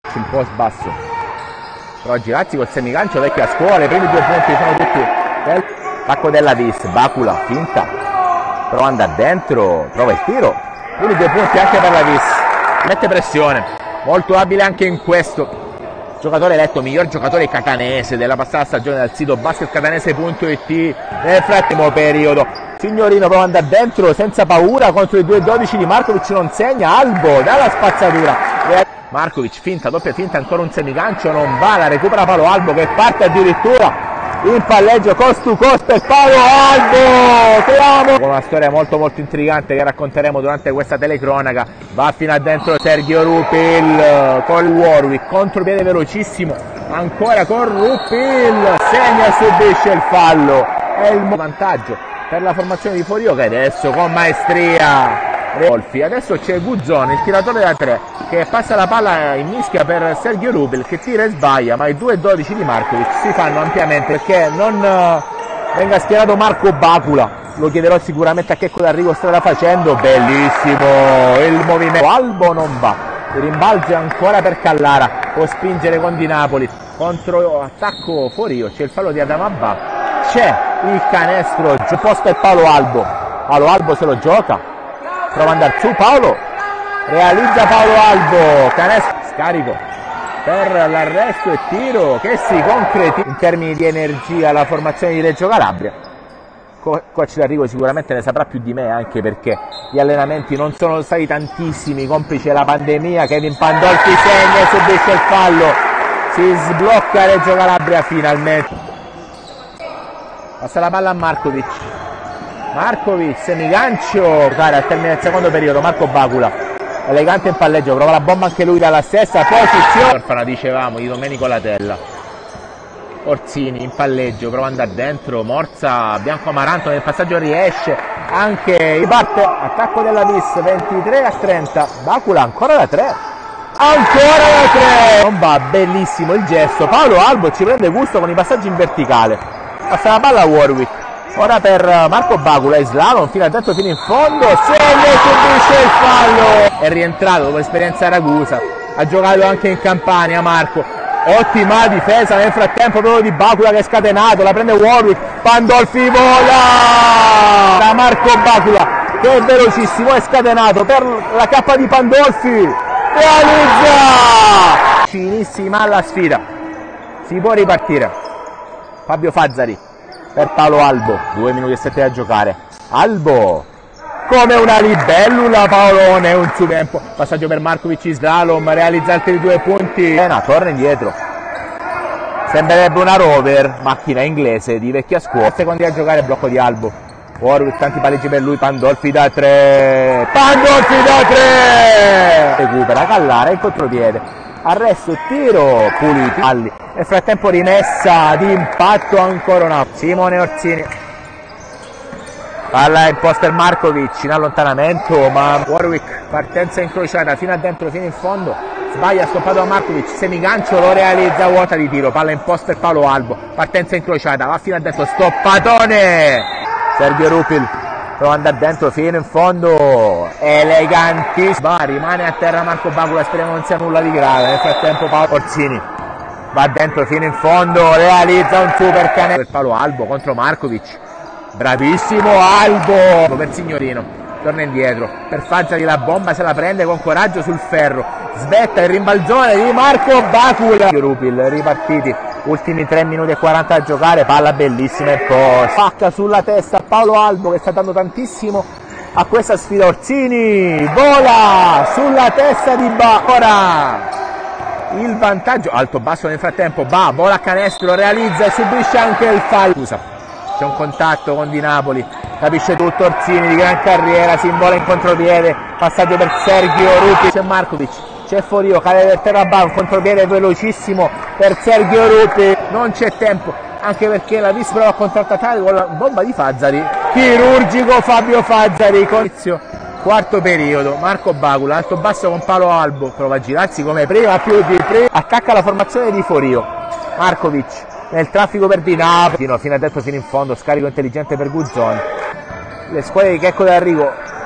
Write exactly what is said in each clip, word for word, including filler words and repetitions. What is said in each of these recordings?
il post basso, però Girazzi col semigancio vecchio a scuola, i primi due punti sono tutti del attacco della Vis. Bacula finta, prova ad andare dentro, prova il tiro, primi due punti anche per la Vis, mette pressione, molto abile anche in questo. Giocatore eletto miglior giocatore catanese della passata stagione dal sito basketcatanese punto it. Nel frattempo periodo Signorino prova ad andare dentro senza paura contro i due dodici di Markovic, non segna. Albo dalla spazzatura, Markovic finta, doppia finta, ancora un semigancio, non va, la recupera Paolo Albo che parte addirittura in palleggio cost to cost per Paolo Albo. Siamo con una storia molto molto intrigante che racconteremo durante questa telecronaca. Va fino a dentro Sergio Rupil con Warwick, contropiede velocissimo ancora con Rupil, segna e subisce il fallo. È il vantaggio per la formazione di Forio che adesso con maestria Rolfi. Adesso c'è Guzzone, il tiratore da tre, che passa la palla in mischia per Sergio Rupil che tira e sbaglia, ma i due dodici di Markovic si fanno ampiamente perché non uh, venga schierato Marco Bacula. Lo chiederò sicuramente a Checco D'Arrigo, strada facendo, bellissimo il movimento. Albo non va, il rimbalzo è ancora per Callara, può spingere con Di Napoli, contro attacco Forio, c'è il fallo di Adamabba, c'è il canestro, posto è Paolo Albo, Paolo Albo se lo gioca, prova ad andare su Paolo, realizza Paolo Albo, canestro, scarico per l'arresto e tiro che si concretizza. In termini di energia la formazione di Reggio Calabria, coach D'Arrigo sicuramente ne saprà più di me, anche perché gli allenamenti non sono stati tantissimi, complice la pandemia. Kevin Pandolfi segna e subisce il fallo, si sblocca Reggio Calabria finalmente, passa la palla a Markovic, Markovic semigancio, cara al termine del secondo periodo. Marco Bacula elegante in palleggio, prova la bomba anche lui dalla stessa posizione, orfana dicevamo di Domenico Latella. Orsini in palleggio, prova ad andare dentro, Morza, Bianco Amaranto nel passaggio riesce anche, riparte, attacco della Vis, ventitré a trenta, Bacula ancora da tre, ancora da tre, non va, bellissimo il gesto, Paolo Albo ci prende gusto con i passaggi in verticale, passa la palla a Warwick, ora per Marco Bacula, e slalom fino a dentro fino in fondo, segna e subisce il fallo, è rientrato dopo l'esperienza a Ragusa, ha giocato anche in Campania Marco. Ottima difesa nel frattempo proprio di Bacula che è scatenato, la prende Warwick, Pandolfi vola da Marco Bacula che è velocissimo, è scatenato per la cappa di Pandolfi, realizza, vicinissima alla sfida, si può ripartire. Fabio Fazzari per Paolo Albo, due minuti e sette da giocare, Albo come una libellula, Paolone, un su tempo, passaggio per Markovic, slalom, realizza altri due punti, Ena torna indietro, sembrerebbe una rover, macchina inglese di vecchia scuola, secondi a giocare, blocco di Albo, Warwick, tanti palleggi per lui, Pandolfi da tre, Pandolfi da tre, recupera Callara in contropiede, arresto, tiro, puliti, Alli, nel frattempo rimessa di impatto ancora una, Simone Orsini. Palla in post per Markovic in allontanamento, ma Warwick partenza incrociata fino a dentro fino in fondo, sbaglia, stoppato a Markovic, semigancio, lo realizza, vuota di tiro, palla in post per Paolo Albo, partenza incrociata, va fino a dentro, stoppatone, Sergio Rupil prova ad andare dentro fino in fondo, elegantissimo, va, rimane a terra Marco Bacula, speriamo non sia nulla di grave. Nel frattempo Paolo Orsini va dentro fino in fondo, realizza un super canestro per Paolo Albo contro Markovic, bravissimo Albo per Signorino, torna indietro per Fazzari, la bomba se la prende con coraggio sul ferro, svetta il rimbalzone di Marco Bacula, Rupil ripartiti, ultimi tre minuti e quaranta a giocare, palla bellissima e poi pacca sulla testa Paolo Albo che sta dando tantissimo a questa sfida. Orsini vola sulla testa di Bacula, il vantaggio alto basso nel frattempo, va, vola a canestro, realizza e subisce anche il fallo. Scusa, c'è un contatto con Di Napoli, capisce tutto Orsini di gran carriera, si invola in contropiede, passaggio per Sergio Rupil, c'è Markovic, c'è Forio, cade per terra, un contropiede velocissimo per Sergio Rupil, non c'è tempo, anche perché la Vis prova a contrattaccare con la bomba di Fazzari, chirurgico Fabio Fazzari, inizio quarto periodo, Marco Bacula, alto basso con Paolo Albo, prova a girarsi come prima, più di prima, attacca la formazione di Forio, Markovic nel traffico per Di Napoli, fino a dentro fino in fondo, scarico intelligente per Guzzoni, le squadre di Checco D'Arrigo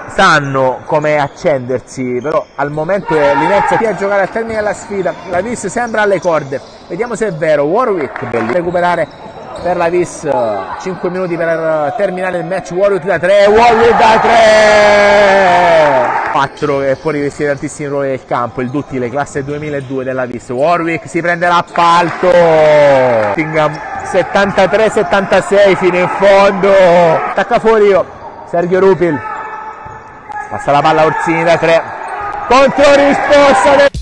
sanno come accendersi, però al momento l'inizia a giocare al termine della sfida. La Vis sembra alle corde, vediamo se è vero. Warwick, bello recuperare per la Vis, cinque minuti per terminare il match. Warwick da tre, Warwick da tre, quattro che può rivestire tantissimi ruoli del campo, il duttile classe duemiladue della Vis. Warwick si prende l'appalto, settantatré settantasei fino in fondo, attacca fuori io Sergio Rupil, passa la palla a Orsini da tre, contro risposta del